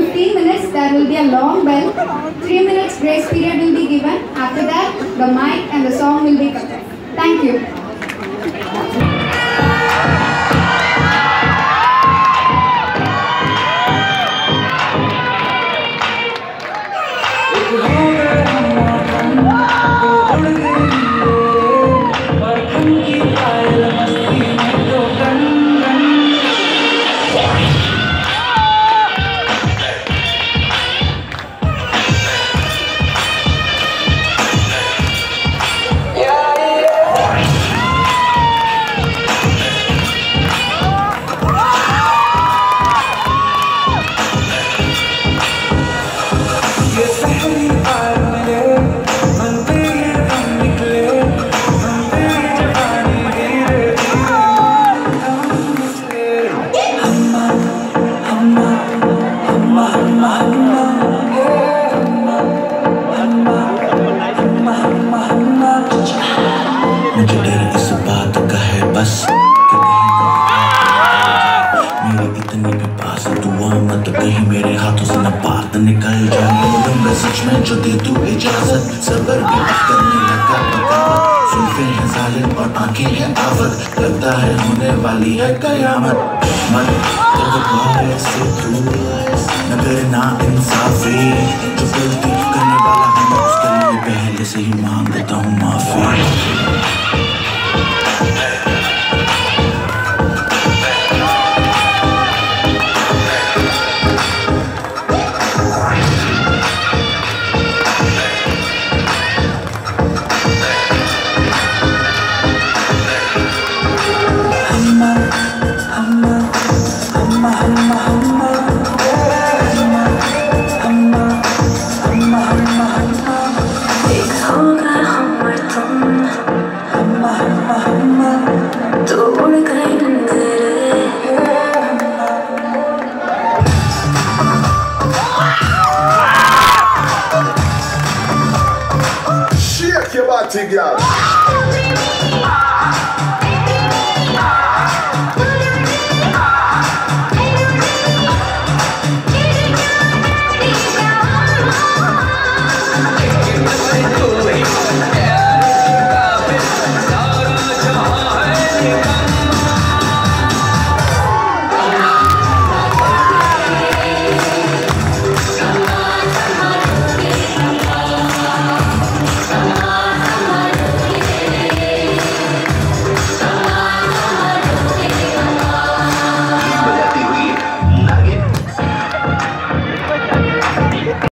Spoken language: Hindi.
15 minutes there will be a long bell. 3 minutes grace period will be given. After that, the mic and the song will be cut. Thank you. मुझे डर इस बात का है बस मेरी इतनी भी पास दुआ मत कहीं मेरे हाथों से न बात निकल जाए। मैं सच में जो दे तू इजाजत सबर भी करने लगा बगावत। सुल्फे हैं जालिम और आंखें हैं आवत लगता है होने वाली है कयामत। मन से तू न करना इंसाफी जो गलती करने वाला हूँ मैं उसके लिए पहले से ही मांग देता हूँ माफी। Shake your body, girl.